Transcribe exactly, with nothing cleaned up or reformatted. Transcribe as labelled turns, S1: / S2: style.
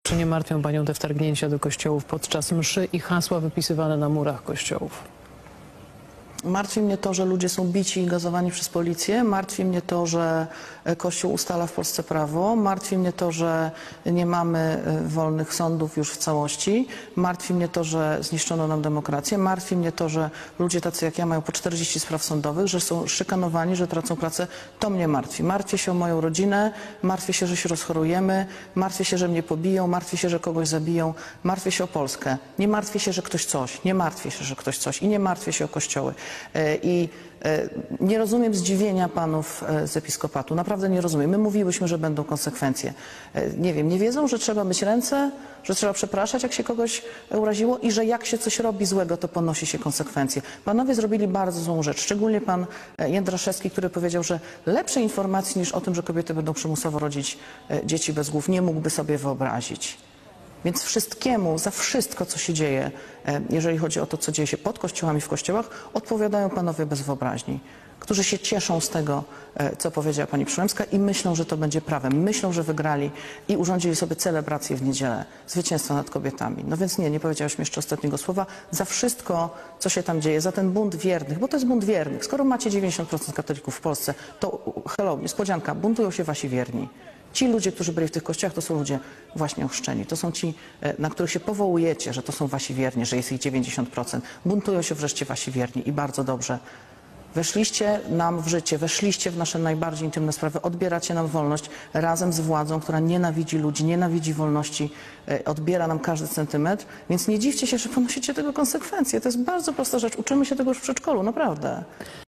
S1: Czy nie martwią panią te wtargnięcia do kościołów podczas mszy i hasła wypisywane na murach kościołów?
S2: Martwi mnie to, że ludzie są bici i gazowani przez policję. Martwi mnie to, że Kościół ustala w Polsce prawo. Martwi mnie to, że nie mamy wolnych sądów już w całości. Martwi mnie to, że zniszczono nam demokrację. Martwi mnie to, że ludzie tacy jak ja mają po czterdzieści spraw sądowych, że są szykanowani, że tracą pracę. To mnie martwi. Martwię się o moją rodzinę, martwię się, że się rozchorujemy, martwię się, że mnie pobiją, martwię się, że kogoś zabiją, martwię się o Polskę. Nie martwię się, że ktoś coś, nie martwię się, że ktoś coś i nie martwię się o kościoły. I nie rozumiem zdziwienia panów z episkopatu, naprawdę nie rozumiem. My mówiłyśmy, że będą konsekwencje. Nie wiem, nie wiedzą, że trzeba myć ręce, że trzeba przepraszać, jak się kogoś uraziło i że jak się coś robi złego, to ponosi się konsekwencje. Panowie zrobili bardzo złą rzecz, szczególnie pan Jędraszewski, który powiedział, że lepszej informacji niż o tym, że kobiety będą przymusowo rodzić dzieci bez głów, nie mógłby sobie wyobrazić. Więc wszystkiemu, za wszystko, co się dzieje, jeżeli chodzi o to, co dzieje się pod kościołami, w kościołach, odpowiadają panowie bez wyobraźni, którzy się cieszą z tego, co powiedziała pani Przyłębska i myślą, że to będzie prawem. Myślą, że wygrali i urządzili sobie celebrację w niedzielę zwycięstwa nad kobietami. No więc nie, nie powiedziałaś mi jeszcze ostatniego słowa. Za wszystko, co się tam dzieje, za ten bunt wiernych, bo to jest bunt wiernych. Skoro macie dziewięćdziesiąt procent katolików w Polsce, to hello, niespodzianka, buntują się wasi wierni. Ci ludzie, którzy byli w tych kościołach, to są ludzie właśnie ochrzczeni. To są ci, na których się powołujecie, że to są wasi wierni, że jest ich dziewięćdziesiąt procent. Buntują się wreszcie wasi wierni i bardzo dobrze. Weszliście nam w życie, weszliście w nasze najbardziej intymne sprawy, odbieracie nam wolność razem z władzą, która nienawidzi ludzi, nienawidzi wolności, odbiera nam każdy centymetr, więc nie dziwcie się, że ponosicie tego konsekwencje. To jest bardzo prosta rzecz. Uczymy się tego już w przedszkolu, naprawdę.